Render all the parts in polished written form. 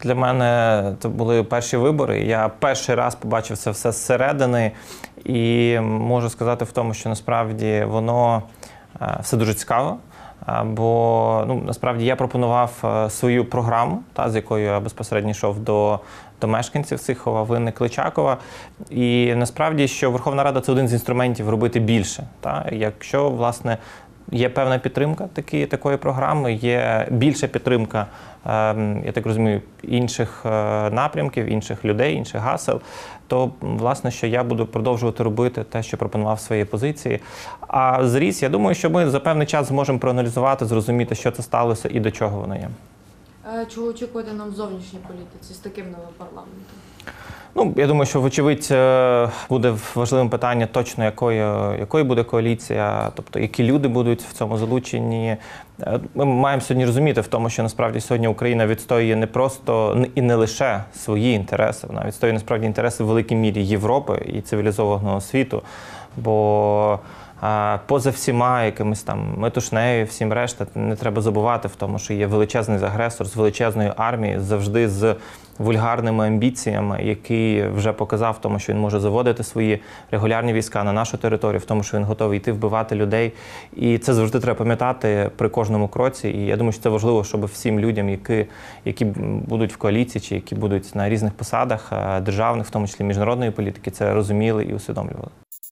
для мене це були перші вибори. Я перший раз побачив це все зсередини і можу сказати в тому, що насправді воно все дуже цікаво. Бо насправді я пропонував свою програму, з якою я безпосередньо йшов до мешканців Сихова, Винни, Кличакова. І насправді, що Верховна Рада – це один з інструментів робити більше. Якщо, власне, є певна підтримка такої програми, є більша підтримка, я так розумію, інших напрямків, інших людей, інших гасел, то, власне, що я буду продовжувати робити те, що пропонував в своїй позиції. А зріс, я думаю, що ми за певний час зможемо проаналізувати, зрозуміти, що це сталося і до чого воно є. Чого очікуєте нам в зовнішній політиці з таким новим парламентом? Я думаю, що, вочевидь, буде важливим питання точно, якою буде коаліція, тобто які люди будуть в цьому залучені. Ми маємо сьогодні розуміти в тому, що насправді сьогодні Україна відстоює не просто і не лише свої інтереси, вона відстоює насправді інтереси в великій мірі Європи і цивілізованого світу, бо поза всіма якимись там метушнею, всім решта, не треба забувати в тому, що є величезний агресор з величезною армією, завжди з вульгарними амбіціями, який вже показав в тому, що він може заводити свої регулярні війська на нашу територію, в тому, що він готовий йти вбивати людей. І це завжди треба пам'ятати при кожному кроці. І я думаю, що це важливо, щоб всім людям, які будуть в коаліції чи які будуть на різних посадах державних, в тому числі міжнародної політики, це розуміли і усвідомлювали.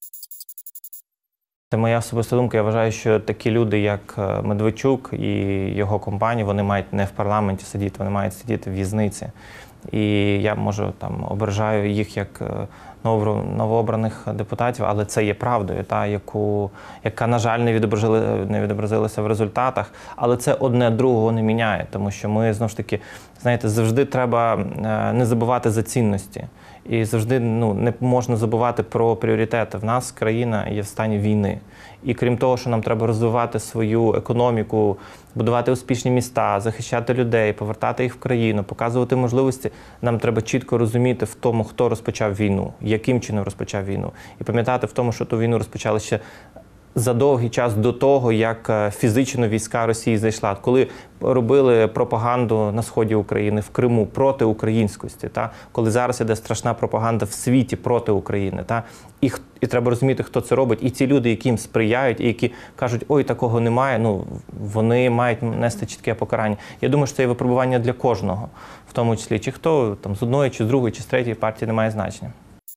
Це моя особиста думка. Я вважаю, що такі люди, як Медведчук і його компанія, вони мають не в парламенті сидіти, вони мають сидіти в в'язниці. І я, може, ображаю їх як новообраних депутатів, але це є правдою, яка, на жаль, не відобразилася в результатах. Але це одне другого не міняє, тому що ми, знову ж таки, знаєте, завжди треба не забувати за цінності. І завжди не можна забувати про пріоритети. В нас країна є в стані війни. І крім того, що нам треба розвивати свою економіку, будувати успішні міста, захищати людей, повертати їх в країну, показувати можливості, нам треба чітко розуміти в тому, хто розпочав війну, яким чином розпочав війну. І пам'ятати в тому, що ту війну розпочали ще за довгий час до того, як фізично війська Росії зайшла. Коли робили пропаганду на сході України, в Криму, проти українськості, коли зараз іде страшна пропаганда в світі проти України. І треба розуміти, хто це робить. І ті люди, які їм сприяють, і які кажуть, ой, такого немає, вони мають нести чітке покарання. Я думаю, що це є випробування для кожного, в тому числі, чи хто з одної, чи з другої, чи з третьої партії, не має значення.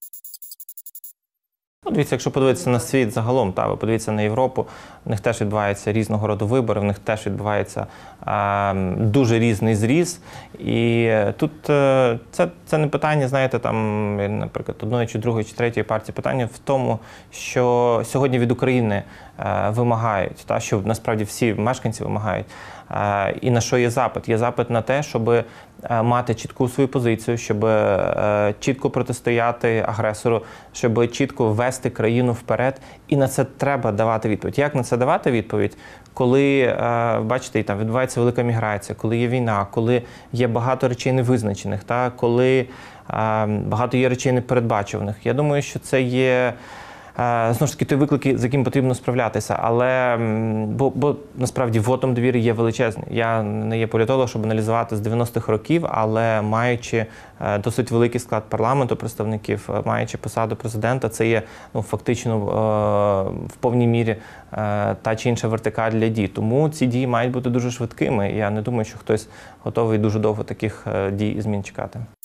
Дивіться, якщо подивитися на світ загалом, ви подивіться на Європу, в них теж відбуваються різного роду вибори, в них теж відбувається дуже різний зріз. І тут це не питання, знаєте, наприклад, одної, чи другої, чи третьої партії. Питання в тому, що сьогодні від України вимагають, що насправді всі мешканці вимагають. І на що є запит? Є запит на те, щоб мати чітку свою позицію, щоб чітко протистояти агресору, щоб чітко вести країну вперед. І на це треба давати відповідь. Як на це давати відповідь? Коли, бачите, там відбувається велика міграція, коли є війна, коли є багато речей невизначених, коли багато є речей непередбачуваних. Я думаю, що це є знову ж таки, той виклик, з яким потрібно справлятися, бо насправді вотум довіри є величезний. Я не є політолог, щоб аналізувати з 90-х років, але маючи досить великий склад парламенту представників, маючи посаду президента, це є фактично в повній мірі та чи інша вертикаль для дій. Тому ці дії мають бути дуже швидкими. Я не думаю, що хтось готовий дуже довго таких дій і змін чекати.